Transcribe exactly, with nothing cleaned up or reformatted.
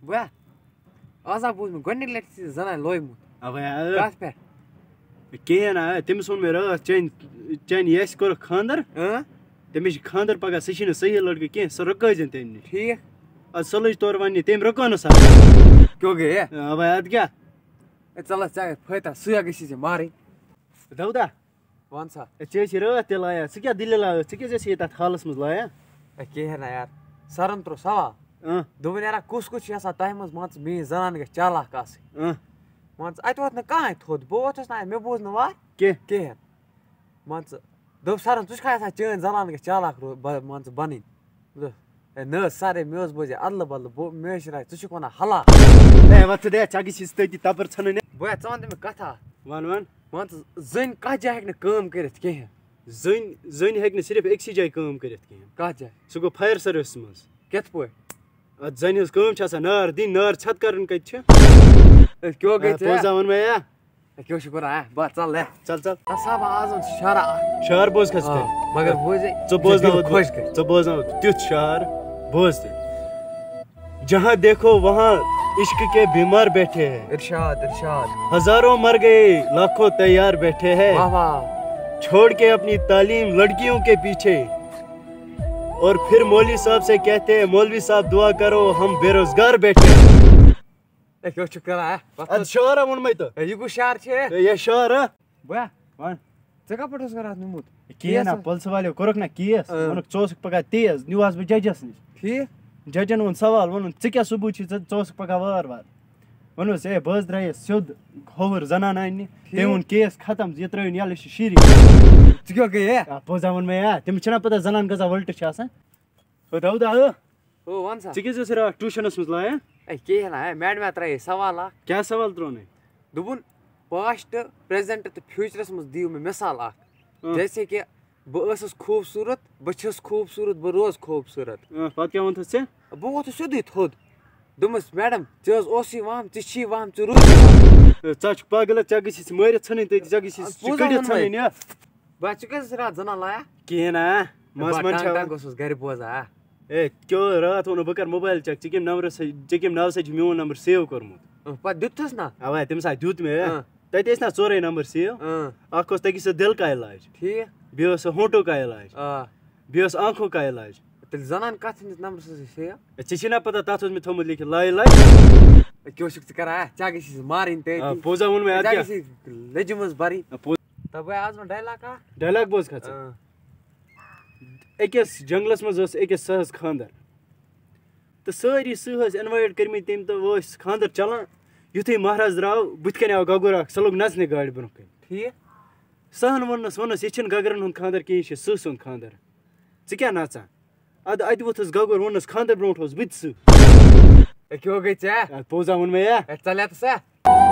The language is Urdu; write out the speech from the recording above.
بیا آز بوٗز مےٚ گۄڈنِکۍ لَٹہِ ژٕ زَنان لویمُت کَتھ پٮ۪ٹھ کِہیٖنۍ نہ تٔمِس ووٚن مےٚ راتھ چانہِ چانہِ یاسہِ کوٚرُکھ خانٛدر تٔمِس چھِ خانٛدر پگاہ سُہ چھِنہٕ صحیح لٔڑکہٕ کینٛہہ سُہ رُکٲوزٮ۪ن تٔمۍ نِش ٹھیٖک اَدٕ سُلٕج طور وَنہِ تٔمۍ رُکو نہٕ سا کیوں گٔے ہے اَوے اَدٕ کیٛاہ ہے ژَلَ ژےٚ اگر فٲیدہ سُے گٔژھی ژےٚ مارٕنۍ دَودا وَن سا ژےٚ ٲسی راتھ تہِ لایا ژٕ کیٛاہ دٔلیٖلہ ٲس ژٕ کیٛازِ ٲسی یہِ تَتھ حالَس منٛز لایا ہے کِہیٖنۍ نہ یار سَرَن ترٛوو سوال اۭں دوٚپُن یارا کُس کُس چھُ آسان تۄہہِ منٛز مان ژٕ میٛٲنۍ زنان گژھِ چالاک آسٕنۍ اۭں مان ژٕ اَتہِ ووت نہٕ کٕہۭنۍ تھوٚد بہٕ ووتھُس نہ مےٚ بوٗز نہٕ وَتھ کیٚنٛہہ کِہیٖنۍ مان ژٕ دوٚپ سَرَن ژٕ چھُکھا یَژھان چٲنۍ زنان گژھِ چالاک رو مان ژٕ بَنٕنۍ دوٚپ ہے نہ حظ سَر ہے مےٚ حظ بوزے اَدلہٕ بدلہٕ بہٕ مےٚ حظ چھِ راے ژٕ چھُکھ وَنان حلا ہے وۄتھ دے ژےٚ گژھی تٔتی تَپٲرۍ ژھٕنٕنۍ بیا ژٕ وَن تہٕ مےٚ کَتھا وَن وَن مان ژٕ زٔنۍ کَتھ جایہِ ہیٚکہِ نہٕ کٲم کٔرِتھ کِہیٖنۍ زٔنۍ زٔنۍ ہیٚکہِ نہٕ صرف أکسٕے جایہِ کٲم کٔرِتھ کِہیٖنۍ کَتھ جایہِ سُہ گوٚو فایر سٔروِسَس منٛز کِتھ پٲٹھۍ اَدٕ زَنہِ ہٕنٛز کٲم چھِ آسان نار دِنۍ نار ژھٮ۪تہٕ کَرٕنۍ کَتہِ چھِ کیوں گٔے ژےٚ پوٚزا ووٚن مےٚ یا کیوں چھُ کران ہے بہٕ ژَل ہے ژَل ژَل صاحب آز اوٚن شارا اکھ شعر بوز کھس تیٚلہِ مگر بوزے ژٕ بوزناوَتھ خۄش گژھِ ژٕ بوزناوَتھ تیُتھ شعر بوز تیٚلہِ جہاں دیکھو وہاں عشق کے بیمار بیٹھے ہیں ارشاد ارشاد ہزاروں مر گئے لاکھوں تیار بیٹھے ہیں واہ واہ چھوڑ کے اپنی تعلیم لڑکیوں کے پیچھے اور پھر مولوی صاحب سے کہتے ہیں مولوی صاحب دعا کرو ہم بے روزگار بیٹھے ہے کیوں چھُکھ کران ہے ادٕ شعرا ووٚنمے تہٕ یہِ کُس شعر چھِ یہِ شعر بیا وَن ژےٚ کَپٲرۍ اوس کران نیوٗمُت کِہیٖنۍ نہ پُلسہٕ والیو کوٚرُکھ نہ کیس ووٚنُکھ ژٕ اوسُکھ پگاہ تیز نیوٗہَس بہٕ ججَس نِش ٹھیٖک ججن ووٚن سوال ووٚنُن ژٕ کیٛاہ ثبوٗت چھُے ژٕ ژٕ اوسُکھ پگاہ وار وار ووٚنُس ہے بہٕ حظ درٛایس سیوٚد کھووُر زنان اَننہِ تٔمۍ ووٚن کیس ختم یہِ ترٛٲوِنۍ یَلہٕ یہِ چھِ شیٖرِتھ ژٕ کیٛاہ گٔے ہے پوٚزا ووٚن مےٚ یا تٔمِس چھِنہ پتہ زنان کۭژاہ وٕلٹہٕ چھِ آسان دَودا او وَن سا ژٕ کیٛازِ ٲسۍ راتھ ٹیوٗشنس منٛز لایا ہے کِہیٖنۍ نہ ہے میڈمہِ ترٛایے سوال اکھ کیٛاہ سوال ترٛونَے دوٚپُن پاسٹ پریزنٹ تہٕ فیوٗچرس منٛز دِیِو مےٚ مِثال اکھ جیسے کہِ بہٕ ٲسٕس خوٗبصوٗرت بہٕ چھَس خوٗبصوٗرت بہٕ روزٕ خوٗبصوٗرت پتہٕ کیٛاہ ووٚنتھَس ژےٚ بہٕ ووتھُس سیوٚدُے تھوٚد دوٚپمَس میڈم ژےٚ حظ اوسُے وَہَم ژٕ چھُے وَہَم ژٕ روٗزِ ژٕ چھُکھ پاگل ژےٚ گٔژھی ژٕ مٲرِتھ ژھٕنٕنۍ تٔتی ژےٚ گٔژھی کٔڑِتھ ژھٕنٕنۍ یا بہٕ ژٕ کیٛازِ راتھ زنان لایا کِہیٖنۍ نہ مس منٛز اوسُس گرِ بوزان ہا ہے کیٛاہ راتھ ووٚنُکھ بہٕ کَرٕ موبایل چیک ژےٚ کَمہِ نمبرس سۭتۍ ژےٚ کَمہِ ناوٕ سۭتۍ چھُ میون نمبر سیو کوٚرمُت پتہٕ دیُتتھس نا اَوے تٔمِس ہا دیُت مےٚ تَتہِ ٲسۍ نہ ژورے نمبر سیو اکھ اوس تٔکِس اوس دِل کا علاج ٹھیٖک بیٚیہِ اوس ہونٹو کا علاج آ بیٚیہِ اوس آنکھو کا علاج تیٚلہِ زنان کتھ ہٕنٛدِس نمبرس ٲسٕے سیو ژےٚ چھُے نہ پتہ تتھ اوس مےٚ تھوٚمُت لیکھِتھ لاے لاے کیوں چھُکھ ژٕ کران ژےٚ گژھی مارٕنۍ تہِ پوٚزا ووٚن مےٚ ژےٚ گژھی لیٚجہِ منٛز بَرٕنۍ دَپٲے آز وۄنۍ ڈایلاک اکھ ڈایلاگ بوز کھا ژٕ أکِس جنگلس منٛز ٲس أکِس سٕہس خانٛدر تہٕ سٲری سٕہہ ٲسۍ اِنوایٹ کٔرمٕتۍ تٔمۍ تہٕ ٲسۍ خانٛدر چلان یُتھُے مہراز درٛاو بٕتھِ کَنۍ آو گگُر اکھ سُہ لوٚگ نژنہِ گاڑِ برونٛہہ کَنۍ ٹھیٖک سٕہن ووٚننس ووٚننس یہِ چھُنہٕ گگرن ہُنٛد خانٛدر کِہیٖنۍ یہِ چھُ سٕہہ سُنٛد خانٛدر ژٕ کیٛاہ نژان ادٕ اَتہِ ووٚتھُس گگُر ووٚننس خانٛدر برونٛٹھ اوس بہٕ تہِ سٕہہ کیوں گٔے ژےٚ پوٚزا ووٚن مےٚ یا ژَلیا تہٕ سا